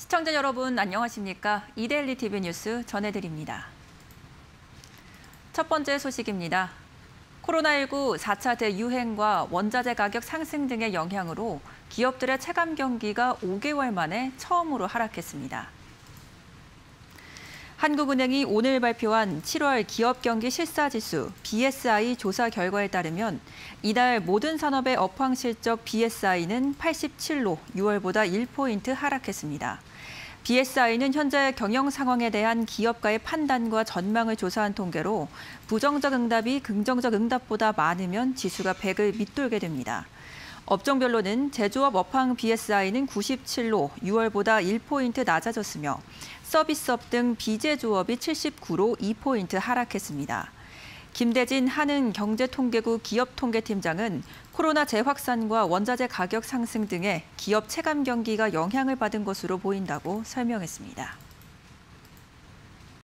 시청자 여러분 안녕하십니까? 이데일리 TV 뉴스 전해드립니다. 첫 번째 소식입니다. 코로나19 4차 대유행과 원자재 가격 상승 등의 영향으로 기업들의 체감 경기가 5개월 만에 처음으로 하락했습니다. 한국은행이 오늘 발표한 7월 기업 경기 실사지수 BSI 조사 결과에 따르면 이달 모든 산업의 업황 실적 BSI는 87로 6월보다 1포인트 하락했습니다. BSI는 현재 경영 상황에 대한 기업가의 판단과 전망을 조사한 통계로 부정적 응답이 긍정적 응답보다 많으면 지수가 100을 밑돌게 됩니다. 업종별로는 제조업 업황 BSI는 97로 6월보다 1포인트 낮아졌으며 서비스업 등 비제조업이 79로 2포인트 하락했습니다. 김대진 한은경제통계국 기업통계팀장은 코로나 재확산과 원자재 가격 상승 등의 기업 체감 경기가 영향을 받은 것으로 보인다고 설명했습니다.